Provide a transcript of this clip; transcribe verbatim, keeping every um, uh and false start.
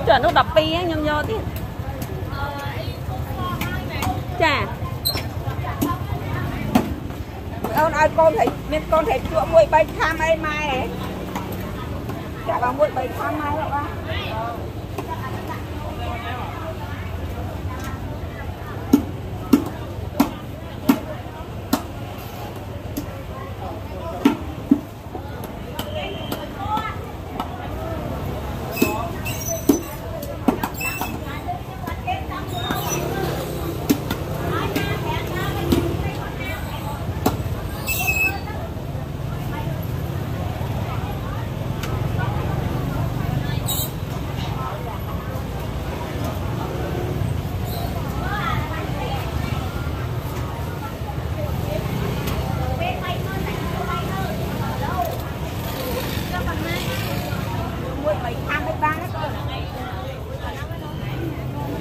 Chuẩn nó đập pi á nhông nhô tí. Chà. Ôn ơi con thấy miếng con thấy chỗ muội bay tham ai mai. Chả bằng muội bay tham mai đâu ba. Muội bay tham ai ba.